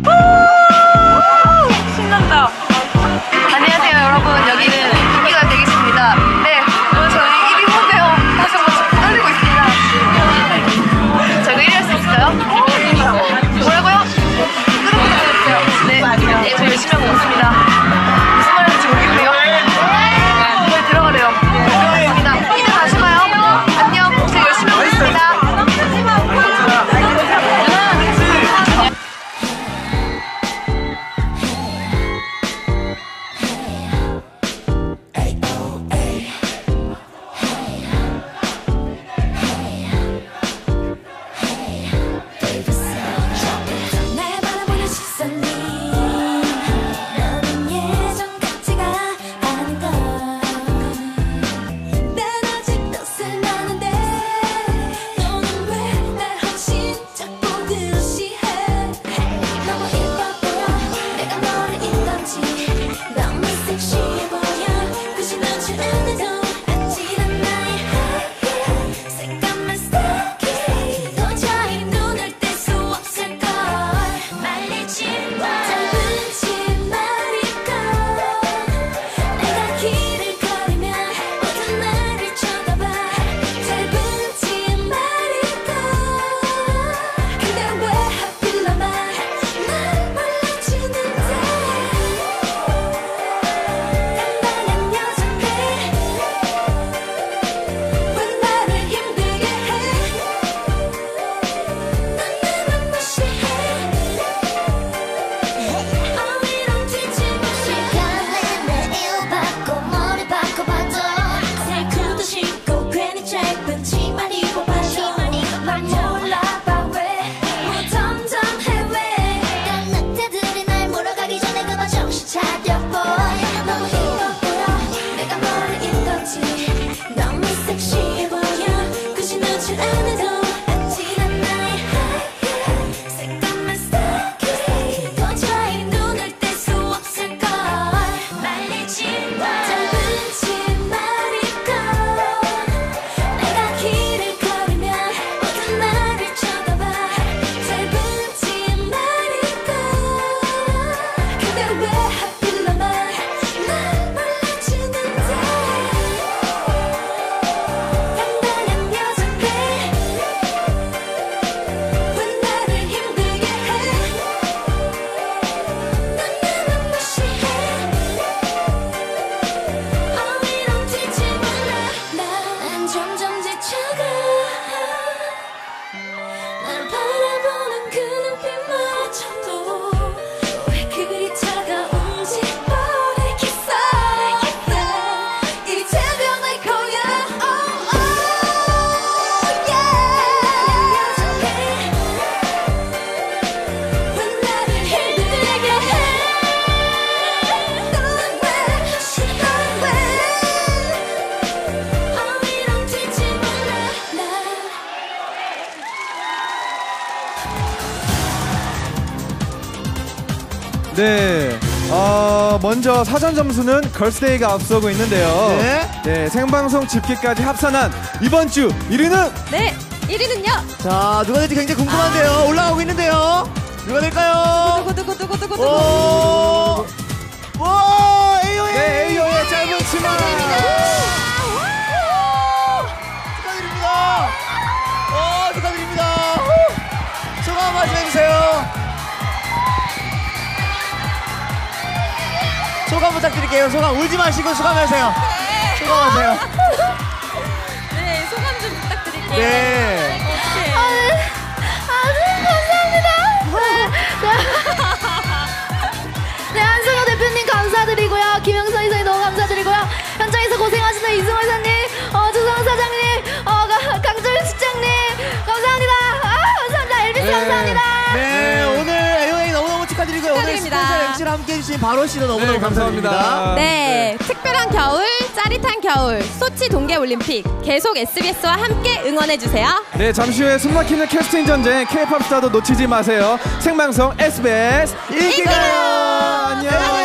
신난다. 안녕하세요 여러분, 여기는 인기가 되겠습니다. 네, 오늘 저희 1위 후배요. 다시 한번 떨리고 있습니다. 저희가 1위 할 수 있어요? 뭐라고요? 끊어보세요. 네, 저 열심히 하고 있습니다. 무슨 말 하는지 모르겠네요. 저희 들어가래요. 들어가겠습니다. 이제 다시 봐요. 안녕. 제가 열심히 하고 있습니다. 네, 먼저 사전 점수는 걸스데이가 앞서고 있는데요. 네, 생방송 집계까지 합산한 이번 주 1위는? 네, 1위는요? 자, 누가 될지 굉장히 궁금한데요. 올라가고 있는데요. 누가 될까요? 두구두구두구두구두구. 오, 와, AOA. 네, AOA 짧은 치마. 축하드립니다. 축하드립니다. 소감 한 말씀 해주세요. 소감 부탁드릴게요. 소감 울지 마시고 소감하세요. 소감하세요. 네, 소감 좀 부탁드릴게요. 네. 네, 한승호 대표님 감사드리고요. 김영선 이사님 너무 감사드리고요. 현장에서 고생하시는 이승호 이사님, 조성 사장님, 강철 실장님 감사합니다. 감사합니다. 엘비스 감사합니다. 네, 오늘 AOA 너무너무 축하드리고요. 오늘 스페셜 MC를 함께 해주신 바로씨도 너무너무 감사드립니다. 네, 특별한 겨울, 짜릿한 겨울, 소치 동계올림픽 계속 SBS와 함께 응원해주세요. 네, 잠시 후에 숨막히는 캐스팅 전쟁 K-POP 스타도 놓치지 마세요. 생방송 SBS 인기가요. 안녕.